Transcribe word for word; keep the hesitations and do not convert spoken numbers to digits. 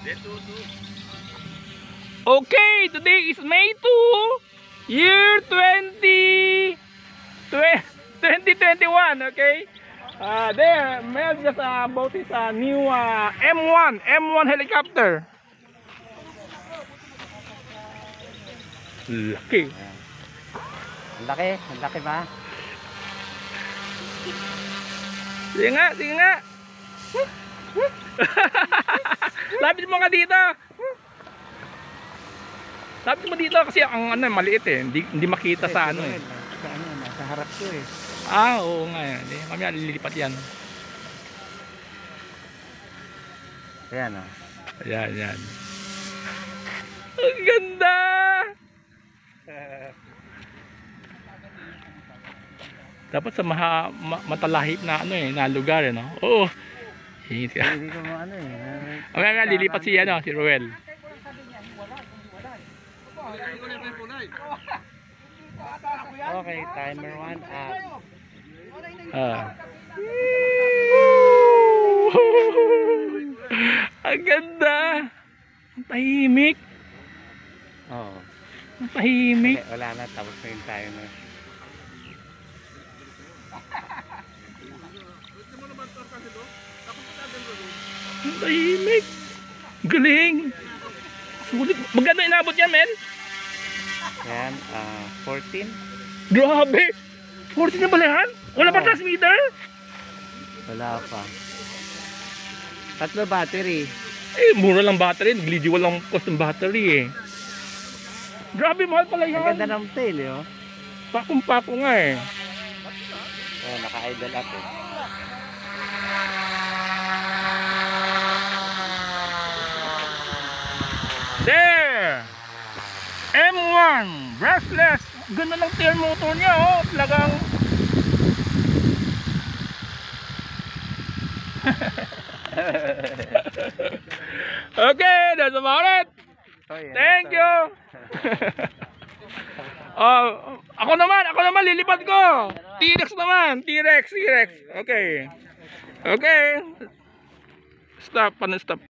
Okay, today is May second, year twenty twenty-one, okay? Uh, there, Mel just uh, bought his uh, new uh, M one, M one helicopter. Laki. Ang laki, ang laki ba? Sige nga, sige nga. Lapit mo nga dito. Lapit mo dito kasi ang ano maliit eh, hindi hindi makita sa ano eh. Sa ano, nasa harap ko eh. Ah, oo nga yan. Eh, mamaya lilipat yan. Ayan ah. Ayan, ayan. Ang ganda! Dapat sa maha, ma, matalahip na ano eh, na lugar eh, no? Oo. Hindi ko mo ano eh. Mamaya nga lilipat si ano, si Ruel. Okay, timer one up. Ah. Ang ganda. Ang tahimik. Oo. Ang tahimik. Okay, wala na, tapos na yung timer. Ang tahimik. Galing. Sulit. Magkano inabot yan, men? Yan, uh, fourteen. Grabe. fourteen na bala yan? Wala pa Oo. transmitter? Wala pa. Tatlo battery. Eh, mura lang battery. Glidiwal lang cost ng battery eh. Grabe, mahal pala yan. Ang ganda ng tail eh, oh. Pakong-pako nga eh. Oh, naka-idle up eh. There! M one brushless. Ganda ng tail motor niya oh. Talagang okay, that's about it. Oh, yeah, Thank that's you. Oh, ako naman, ako naman lilipad ko. T-Rex naman, T-Rex, T-Rex. Okay. Okay. Stop, paano stop?